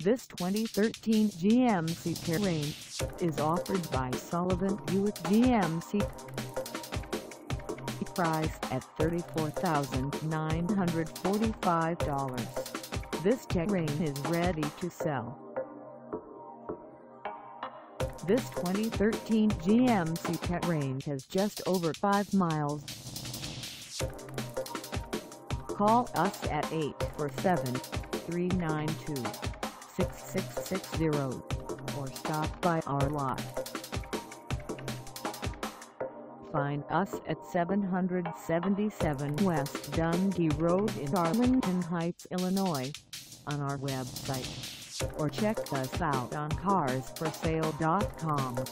This 2013 GMC Terrain is offered by Sullivan Buick GMC. Priced at $34,945, this Terrain is ready to sell. This 2013 GMC Terrain has just over 5 miles. Call us at 847-392-6660 or stop by our lot. Find us at 777 West Dundee Road in Arlington Heights, Illinois, on our website, or check us out on carsforsale.com.